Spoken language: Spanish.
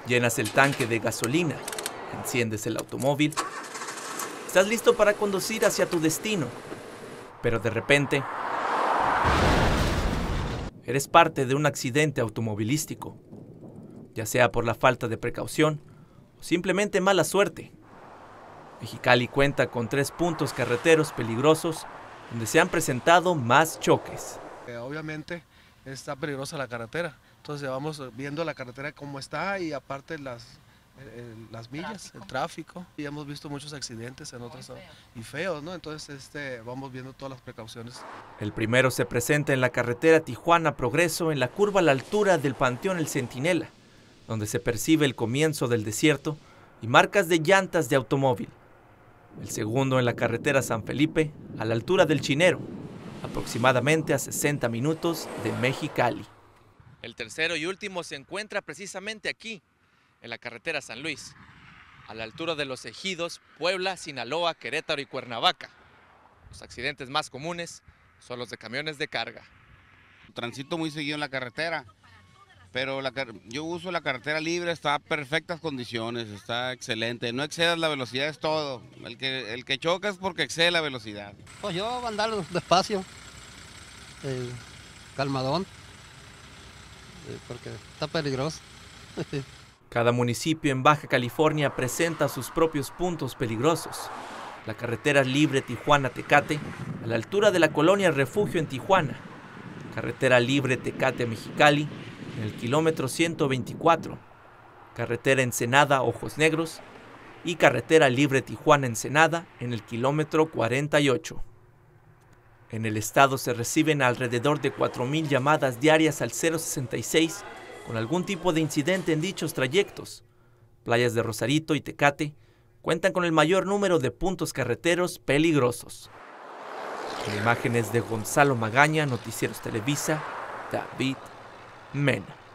Llenas el tanque de gasolina, enciendes el automóvil, estás listo para conducir hacia tu destino, pero de repente eres parte de un accidente automovilístico, ya sea por la falta de precaución o simplemente mala suerte. Mexicali cuenta con 3 puntos carreteros peligrosos donde se han presentado más choques. Obviamente está peligrosa la carretera, entonces vamos viendo la carretera cómo está y aparte las millas, el tráfico. Y hemos visto muchos accidentes en otras y feos, ¿no? Entonces vamos viendo todas las precauciones. El primero se presenta en la carretera Tijuana-Progreso, en la curva a la altura del Panteón El Centinela, donde se percibe el comienzo del desierto y marcas de llantas de automóvil. El segundo en la carretera San Felipe, a la altura del Chinero, aproximadamente a 60 minutos de Mexicali. El tercero y último se encuentra precisamente aquí, en la carretera San Luis, a la altura de los ejidos Puebla, Sinaloa, Querétaro y Cuernavaca. Los accidentes más comunes son los de camiones de carga. Transito muy seguido en la carretera, pero yo uso la carretera libre, está en perfectas condiciones, está excelente. No excedas la velocidad, es todo. El que choca es porque excede la velocidad. Pues yo voy a andar despacio, calmadón, porque está peligroso. Cada municipio en Baja California presenta sus propios puntos peligrosos. La carretera libre Tijuana-Tecate, a la altura de la colonia Refugio en Tijuana. Carretera libre Tecate-Mexicali, en el kilómetro 124. Carretera Ensenada-Ojos Negros y carretera libre Tijuana-Ensenada, en el kilómetro 48. En el estado se reciben alrededor de 4,000 llamadas diarias al 066 con algún tipo de incidente en dichos trayectos. Playas de Rosarito y Tecate cuentan con el mayor número de puntos carreteros peligrosos. Con imágenes de Gonzalo Magaña, Noticieros Televisa, David Mena.